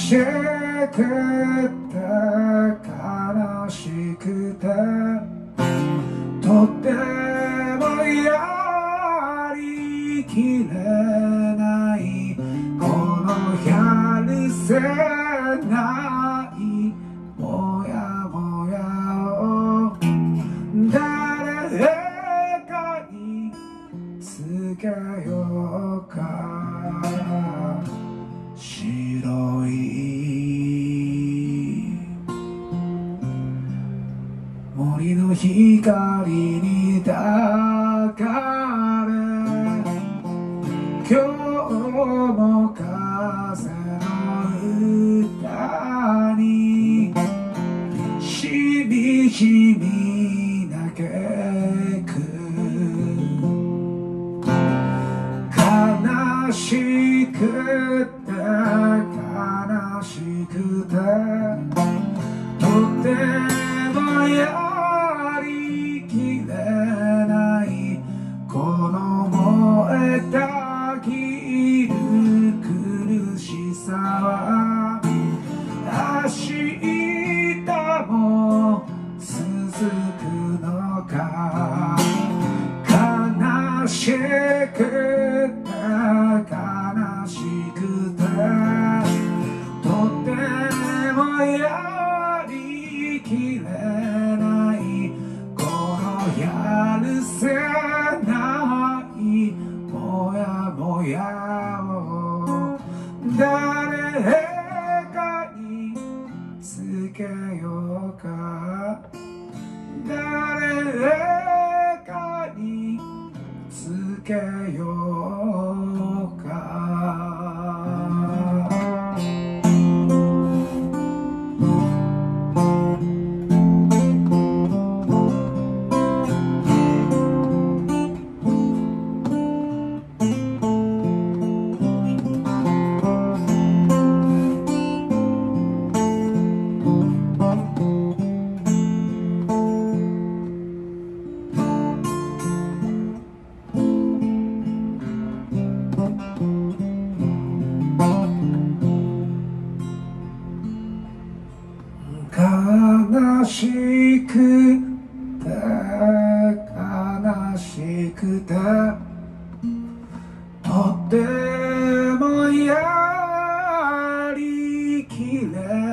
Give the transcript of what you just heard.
しくて悲しくてとてもやりきれないこのやるせないもやもやを誰かにつけようか白い森の光に抱かれ今日も風の歌にしみじみ嘆く悲しくて悲しくてとてもやりきれないこの燃えたぎる苦しさは明日も続くのか悲しくて悲しくてとてもやりきれないこのやるせないもやもやを誰かにつけようか誰かにつけようか悲しくて悲しくてとてもやりきれ